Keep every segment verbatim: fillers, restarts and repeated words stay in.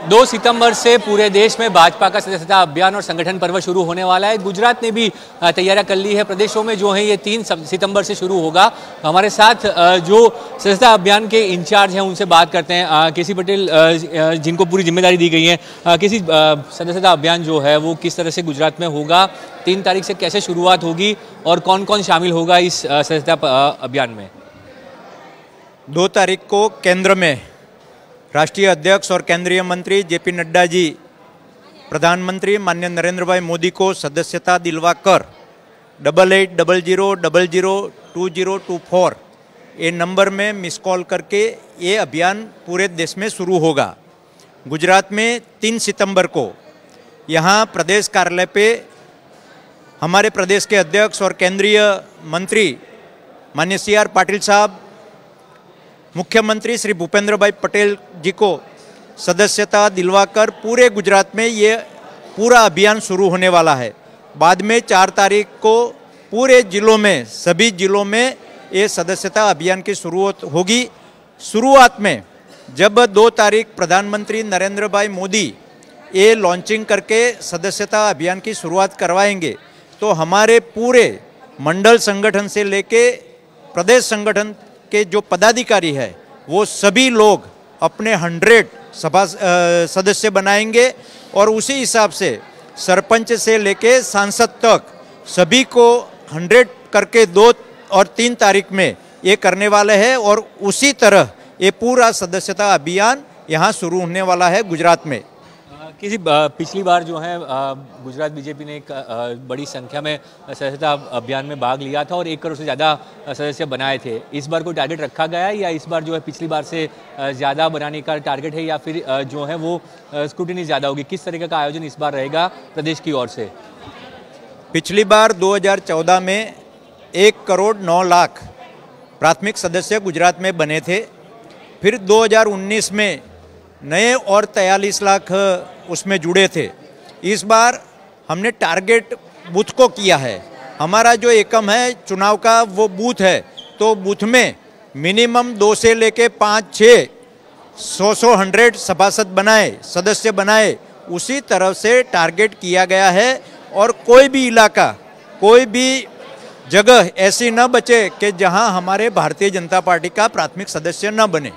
दो सितंबर से पूरे देश में भाजपा का सदस्यता अभियान और संगठन पर्व शुरू होने वाला है। गुजरात ने भी तैयारियां कर ली है। प्रदेशों में जो है ये तीन सितंबर से शुरू होगा। हमारे साथ जो सदस्यता अभियान के इंचार्ज हैं उनसे बात करते हैं। केसी पटेल, जिनको पूरी जिम्मेदारी दी गई है, किसी सदस्यता अभियान जो है वो किस तरह से गुजरात में होगा, तीन तारीख से कैसे शुरुआत होगी और कौन कौन शामिल होगा इस सदस्यता अभियान में? दो तारीख को केंद्र में राष्ट्रीय अध्यक्ष और केंद्रीय मंत्री जेपी नड्डा जी प्रधानमंत्री माननीय नरेंद्र भाई मोदी को सदस्यता दिलवा कर double eight double zero double zero two zero two four ये नंबर में मिस कॉल करके ये अभियान पूरे देश में शुरू होगा। गुजरात में तीन सितंबर को यहाँ प्रदेश कार्यालय पे हमारे प्रदेश के अध्यक्ष और केंद्रीय मंत्री माननीय सी आर पाटिल साहब, मुख्यमंत्री श्री भूपेंद्र भाई पटेल जी को सदस्यता दिलवाकर पूरे गुजरात में ये पूरा अभियान शुरू होने वाला है। बाद में चार तारीख को पूरे जिलों में, सभी जिलों में ये सदस्यता अभियान की शुरुआत होगी। शुरुआत में जब दो तारीख प्रधानमंत्री नरेंद्र भाई मोदी ये लॉन्चिंग करके सदस्यता अभियान की शुरुआत करवाएंगे तो हमारे पूरे मंडल संगठन से लेके प्रदेश संगठन के जो पदाधिकारी है वो सभी लोग अपने हंड्रेड सभा सदस्य बनाएंगे और उसी हिसाब से सरपंच से लेके सांसद तक सभी को हंड्रेड करके दो और तीन तारीख में ये करने वाले हैं और उसी तरह ये पूरा सदस्यता अभियान यहाँ शुरू होने वाला है गुजरात में। किसी पिछली बार जो है गुजरात बीजेपी ने एक बड़ी संख्या में सदस्यता अभियान में भाग लिया था और एक करोड़ से ज़्यादा सदस्य बनाए थे। इस बार कोई टारगेट रखा गया है या इस बार जो है पिछली बार से ज़्यादा बनाने का टारगेट है या फिर जो है वो स्क्रूटिनी ज़्यादा होगी? किस तरीके का आयोजन इस बार रहेगा प्रदेश की ओर से? पिछली बार दो हज़ार चौदह में एक करोड़ नौ लाख प्राथमिक सदस्य गुजरात में बने थे। फिर दो हज़ार उन्नीस में नए और तैंतालीस लाख उसमें जुड़े थे। इस बार हमने टारगेट बूथ को किया है। हमारा जो एकम है चुनाव का वो बूथ है, तो बूथ में मिनिमम दो से लेके पाँच छः सौ सौ हंड्रेड सभासद बनाए, सदस्य बनाए, उसी तरह से टारगेट किया गया है। और कोई भी इलाका, कोई भी जगह ऐसी न बचे कि जहां हमारे भारतीय जनता पार्टी का प्राथमिक सदस्य न बने।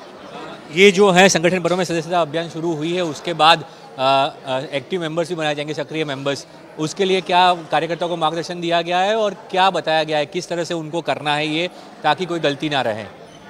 ये जो है संगठन पर्व में सदस्यता अभियान शुरू हुई है, उसके बाद एक्टिव मेंबर्स भी बनाए जाएंगे, सक्रिय मेंबर्स। उसके लिए क्या कार्यकर्ताओं को मार्गदर्शन दिया गया है और क्या बताया गया है, किस तरह से उनको करना है ये, ताकि कोई गलती ना रहे?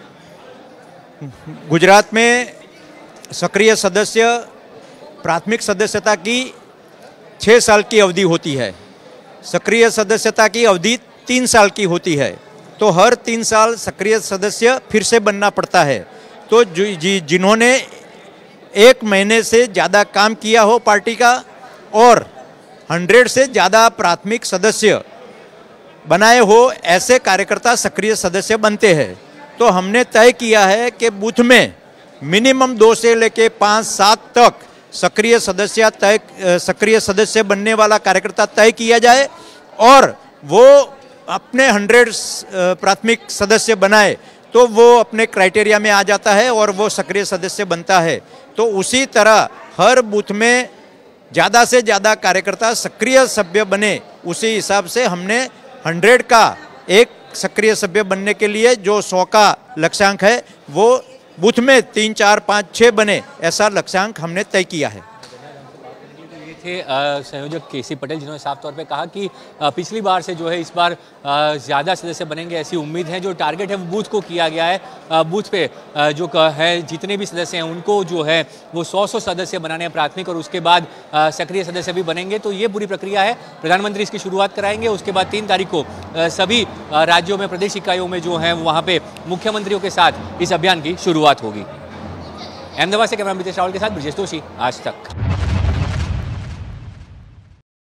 गुजरात में सक्रिय सदस्य प्राथमिक सदस्यता की छः साल की अवधि होती है, सक्रिय सदस्यता की अवधि तीन साल की होती है। तो हर तीन साल सक्रिय सदस्य फिर से बनना पड़ता है। तो जी जिन्होंने एक महीने से ज़्यादा काम किया हो पार्टी का और हंड्रेड से ज़्यादा प्राथमिक सदस्य बनाए हो, ऐसे कार्यकर्ता सक्रिय सदस्य बनते हैं। तो हमने तय किया है कि बूथ में मिनिमम दो से लेके पाँच सात तक सक्रिय सदस्य तय सक्रिय सदस्य बनने वाला कार्यकर्ता तय किया जाए और वो अपने हंड्रेड प्राथमिक सदस्य बनाए तो वो अपने क्राइटेरिया में आ जाता है और वो सक्रिय सदस्य बनता है। तो उसी तरह हर बूथ में ज़्यादा से ज़्यादा कार्यकर्ता सक्रिय सभ्य बने, उसी हिसाब से हमने हंड्रेड का एक सक्रिय सभ्य बनने के लिए जो सौ का लक्ष्यांक है वो बूथ में तीन चार पाँच छः बने, ऐसा लक्ष्यांक हमने तय किया है। थे संयोजक केसी पटेल, जिन्होंने साफ तौर पे कहा कि पिछली बार से जो है इस बार ज़्यादा सदस्य बनेंगे, ऐसी उम्मीद है। जो टारगेट है वो बूथ को किया गया है। बूथ पे जो है जितने भी सदस्य हैं उनको जो है वो सौ सौ सदस्य बनाने हैं प्राथमिक, और उसके बाद सक्रिय सदस्य भी बनेंगे। तो ये पूरी प्रक्रिया है। प्रधानमंत्री इसकी शुरुआत कराएंगे, उसके बाद तीन तारीख को सभी राज्यों में, प्रदेश इकाइयों में जो है वहाँ पे मुख्यमंत्रियों के साथ इस अभियान की शुरुआत होगी। अहमदाबाद से कैमरा मितेश रावल के साथ ब्रजेश जोशी, आज तक।